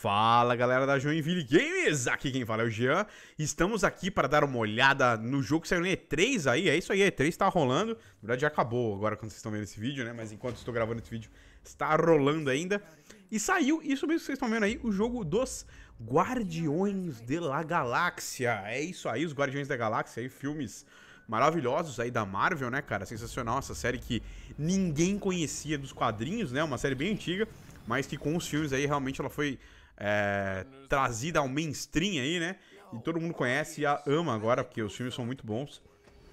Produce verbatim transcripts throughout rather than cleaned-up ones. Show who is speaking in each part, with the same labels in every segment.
Speaker 1: Fala galera da Joinville Games, aqui quem fala é o Jean. Estamos aqui para dar uma olhada no jogo que saiu no E três aí, é isso aí, E três tá rolando. Na verdade já acabou agora quando vocês estão vendo esse vídeo, né, mas enquanto estou gravando esse vídeo está rolando ainda. E saiu, isso mesmo que vocês estão vendo aí, o jogo dos Guardiões da Galáxia. É isso aí, os Guardiões da Galáxia aí, filmes maravilhosos aí da Marvel, né, cara, sensacional, essa série que ninguém conhecia dos quadrinhos, né, uma série bem antiga, mas que com os filmes aí realmente ela foi é, trazida ao mainstream aí, né, e todo mundo conhece e a ama agora, porque os filmes são muito bons.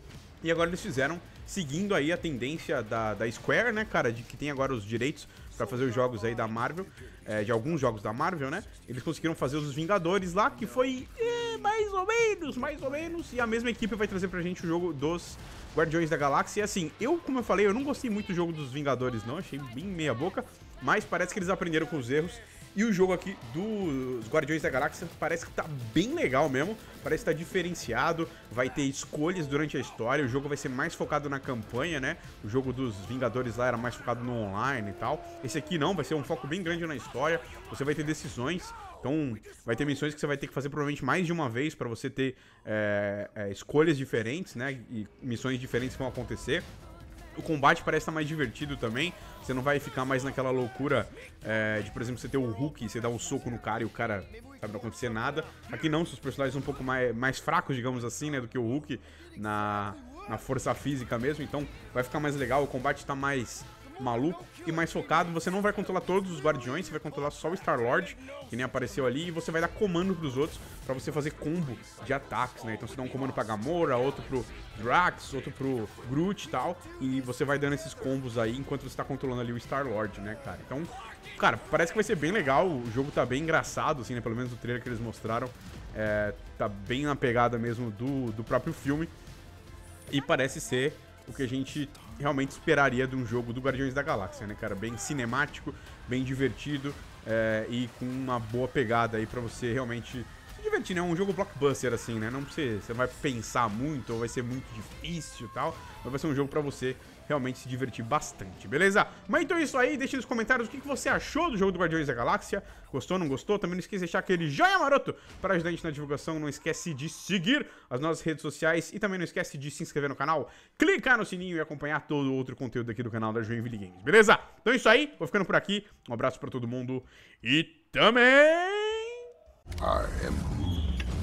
Speaker 1: E agora eles fizeram, seguindo aí a tendência da, da Square, né, cara, de que tem agora os direitos pra fazer os jogos aí da Marvel, é, de alguns jogos da Marvel, né, eles conseguiram fazer os Vingadores lá, que foi é, mais ou menos, mais ou menos, e a mesma equipe vai trazer pra gente o jogo dos Guardiões da Galáxia. E assim, eu, como eu falei, eu não gostei muito do jogo dos Vingadores não, achei bem meia boca, mas parece que eles aprenderam com os erros. E o jogo aqui dos Guardiões da Galáxia parece que tá bem legal mesmo, parece que tá diferenciado, vai ter escolhas durante a história, o jogo vai ser mais focado na campanha, né? O jogo dos Vingadores lá era mais focado no online e tal. Esse aqui não, vai ser um foco bem grande na história, você vai ter decisões, então vai ter missões que você vai ter que fazer provavelmente mais de uma vez pra você ter é, é, escolhas diferentes, né? E missões diferentes que vão acontecer. O combate parece estar mais divertido também. Você não vai ficar mais naquela loucura é, de, por exemplo, você ter o Hulk, você dá um soco no cara e o cara, sabe, não acontecer nada. Aqui não, seus personagens são um pouco mais, mais fracos, digamos assim, né, do que o Hulk na, na força física mesmo. Então vai ficar mais legal, o combate tá mais maluco e mais focado. Você não vai controlar todos os guardiões, você vai controlar só o Star-Lord, que nem apareceu ali, e você vai dar comando pros outros pra você fazer combo de ataques, né? Então você dá um comando pra Gamora, outro pro Drax, outro pro Groot e tal, e você vai dando esses combos aí enquanto você tá controlando ali o Star-Lord, né, cara? Então, cara, parece que vai ser bem legal, o jogo tá bem engraçado, assim, né? Pelo menos o trailer que eles mostraram, é, tá bem na pegada mesmo do, do próprio filme, e parece ser o que a gente realmente esperaria de um jogo do Guardiões da Galáxia, né, cara? Bem cinemático, bem divertido é, e com uma boa pegada aí pra você realmente se divertir, né? Um jogo blockbuster, assim, né? Não você, você vai pensar muito ou vai ser muito difícil e tal, mas vai ser um jogo pra você realmente se divertir bastante, beleza? Mas então é isso aí, deixa nos comentários o que você achou do jogo do Guardiões da Galáxia. Gostou, não gostou? Também não esqueça de deixar aquele joinha maroto para ajudar a gente na divulgação. Não esquece de seguir as nossas redes sociais e também não esquece de se inscrever no canal, clicar no sininho e acompanhar todo o outro conteúdo aqui do canal da Joinville Games, beleza? Então é isso aí, vou ficando por aqui. Um abraço pra todo mundo e também...
Speaker 2: I am